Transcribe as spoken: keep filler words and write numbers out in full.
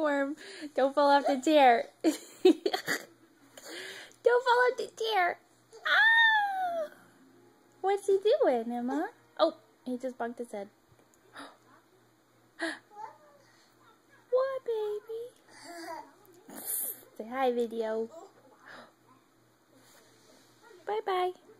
ringworm. Don't fall off the chair. Don't fall off the chair. Ah! What's he doing, Emma? Oh, he just bumped his head. What, baby? Say hi, video. Bye-bye.